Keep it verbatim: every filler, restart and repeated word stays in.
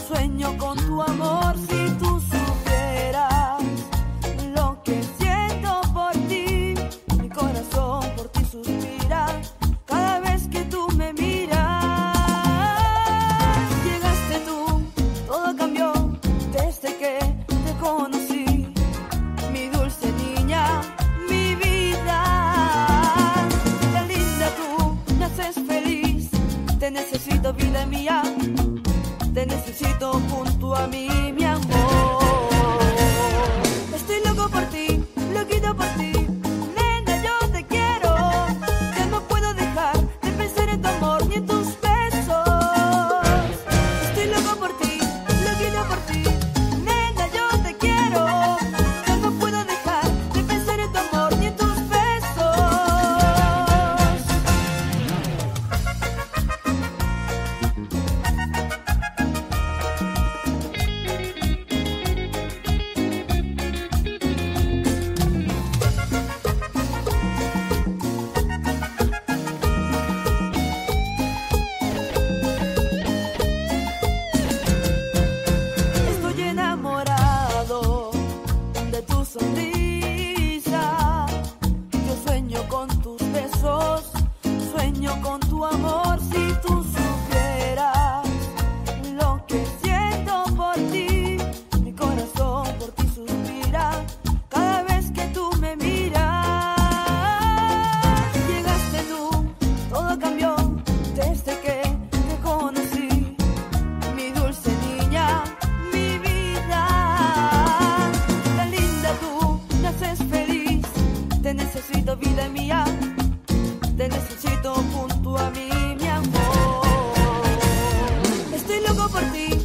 sueño con tu amor. Si tú supieras lo que siento por ti, mi corazón por ti suspira cada vez que tú me miras. Llegaste tú, todo cambió desde que te conocí, mi dulce niña, mi vida. Tan linda tú, me haces feliz, te necesito, vida mía, te necesito junto a mí, mi amor. Estoy loco por ti, loquito por ti, nena, yo te quiero. Ya no puedo dejar de pensar en tu amor ni en tus besos. Estoy loco por ti, loquito por ti, nena, yo te quiero. Ya no puedo dejar de pensar en tu amor ni en tus besos. Estoy enamorado de tu sonrisa. Yo sueño con tus besos, sueño con tu amor. Si tú supieras lo que siento por ti, mi corazón por ti suspira cada vez que tú me miras. Llegaste tú, todo cambió desde que te conocí, mi dulce niña, mi vida. Tan linda tú, me haces feliz, te necesito, vida mía, te necesito junto a mí, mi amor. Estoy loco por ti,